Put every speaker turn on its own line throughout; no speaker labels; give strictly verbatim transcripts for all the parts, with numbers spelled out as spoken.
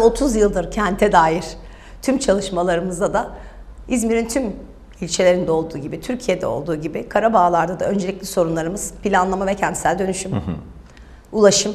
otuz yıldır kente dair tüm çalışmalarımızda da İzmir'in tüm ilçelerinde olduğu gibi, Türkiye'de olduğu gibi Karabağlar'da da öncelikli sorunlarımız planlama ve kentsel dönüşüm, hı hı. ulaşım,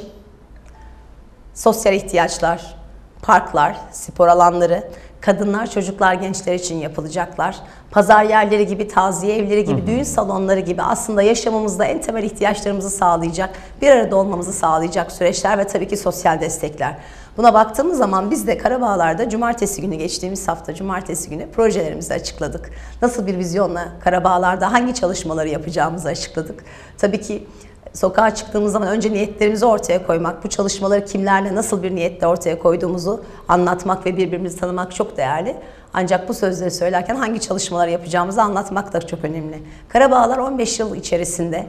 sosyal ihtiyaçlar, parklar, spor alanları, kadınlar, çocuklar, gençler için yapılacaklar, pazar yerleri gibi, taziye evleri gibi, hı hı. düğün salonları gibi aslında yaşamımızda en temel ihtiyaçlarımızı sağlayacak, bir arada olmamızı sağlayacak süreçler ve tabii ki sosyal destekler. Buna baktığımız zaman biz de Karabağlar'da cumartesi günü, geçtiğimiz hafta cumartesi günü projelerimizi açıkladık. Nasıl bir vizyonla Karabağlar'da hangi çalışmaları yapacağımızı açıkladık. Tabii ki sokağa çıktığımız zaman önce niyetlerimizi ortaya koymak, bu çalışmaları kimlerle nasıl bir niyetle ortaya koyduğumuzu anlatmak ve birbirimizi tanımak çok değerli. Ancak bu sözleri söylerken hangi çalışmalar yapacağımızı anlatmak da çok önemli. Karabağlar on beş yıl içerisinde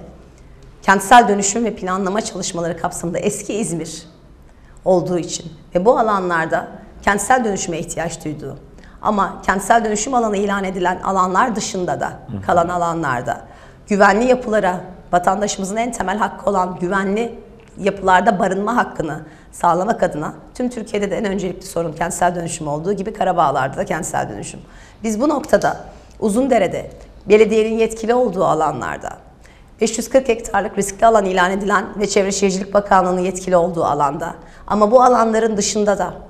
kentsel dönüşüm ve planlama çalışmaları kapsamında eski İzmir olduğu için ve bu alanlarda kentsel dönüşüme ihtiyaç duyduğu ama kentsel dönüşüm alanı ilan edilen alanlar dışında da kalan alanlarda güvenli yapılara, vatandaşımızın en temel hakkı olan güvenli yapılarda barınma hakkını sağlamak adına tüm Türkiye'de de en öncelikli sorun kentsel dönüşüm olduğu gibi Karabağlar'da da kentsel dönüşüm. Biz bu noktada Uzundere'de belediyenin yetkili olduğu alanlarda beş yüz kırk hektarlık riskli alan ilan edilen ve Çevre Şehircilik Bakanlığı'nın yetkili olduğu alanda ama bu alanların dışında da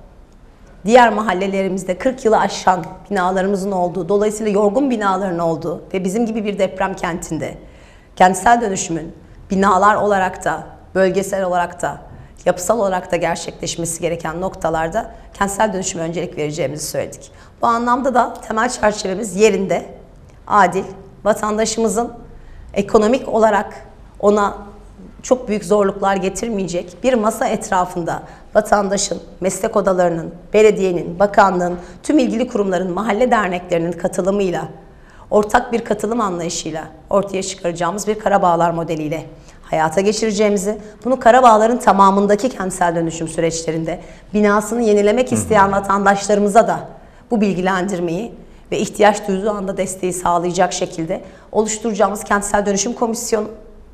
diğer mahallelerimizde kırk yılı aşan binalarımızın olduğu, dolayısıyla yorgun binaların olduğu ve bizim gibi bir deprem kentinde kentsel dönüşümün binalar olarak da, bölgesel olarak da, yapısal olarak da gerçekleşmesi gereken noktalarda kentsel dönüşüme öncelik vereceğimizi söyledik. Bu anlamda da temel çerçevemiz yerinde, adil, vatandaşımızın ekonomik olarak ona çok büyük zorluklar getirmeyecek bir masa etrafında vatandaşın, meslek odalarının, belediyenin, bakanlığın, tüm ilgili kurumların, mahalle derneklerinin katılımıyla, ortak bir katılım anlayışıyla ortaya çıkaracağımız bir Karabağlar modeliyle hayata geçireceğimizi, bunu Karabağlar'ın tamamındaki kentsel dönüşüm süreçlerinde binasını yenilemek isteyen vatandaşlarımıza da bu bilgilendirmeyi ve ihtiyaç duyduğu anda desteği sağlayacak şekilde oluşturacağımız kentsel dönüşüm komisyonu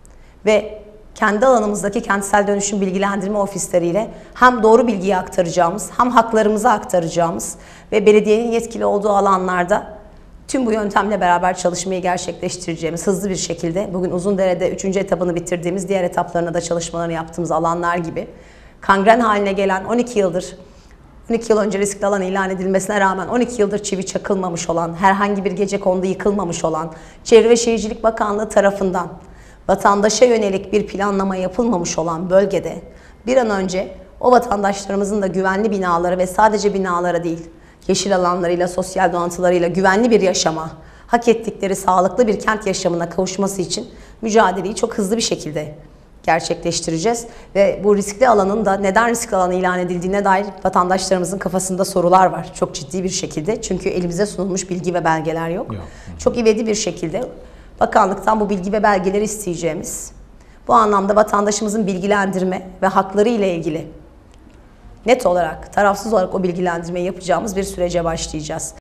ve kendi alanımızdaki kentsel dönüşüm bilgilendirme ofisleriyle hem doğru bilgiyi aktaracağımız, hem haklarımızı aktaracağımız ve belediyenin yetkili olduğu alanlarda tüm bu yöntemle beraber çalışmayı gerçekleştireceğimiz hızlı bir şekilde bugün Uzundere'de üçüncü etabını bitirdiğimiz, diğer etaplarına da çalışmalarını yaptığımız alanlar gibi kangren haline gelen on iki yıldır, on iki yıl önce riskli alan ilan edilmesine rağmen on iki yıldır çivi çakılmamış olan, herhangi bir gecekondu yıkılmamış olan, Çevre ve Şehircilik Bakanlığı tarafından vatandaşa yönelik bir planlama yapılmamış olan bölgede bir an önce o vatandaşlarımızın da güvenli binaları ve sadece binalara değil, yeşil alanlarıyla, sosyal donatılarıyla güvenli bir yaşama, hak ettikleri sağlıklı bir kent yaşamına kavuşması için mücadeleyi çok hızlı bir şekilde gerçekleştireceğiz. Ve bu riskli alanın da neden riskli alan ilan edildiğine dair vatandaşlarımızın kafasında sorular var. Çok ciddi bir şekilde. Çünkü elimize sunulmuş bilgi ve belgeler yok. yok. Çok ivedi bir şekilde bakanlıktan bu bilgi ve belgeleri isteyeceğimiz, bu anlamda vatandaşımızın bilgilendirme ve hakları ile ilgili net olarak, tarafsız olarak o bilgilendirmeyi yapacağımız bir sürece başlayacağız.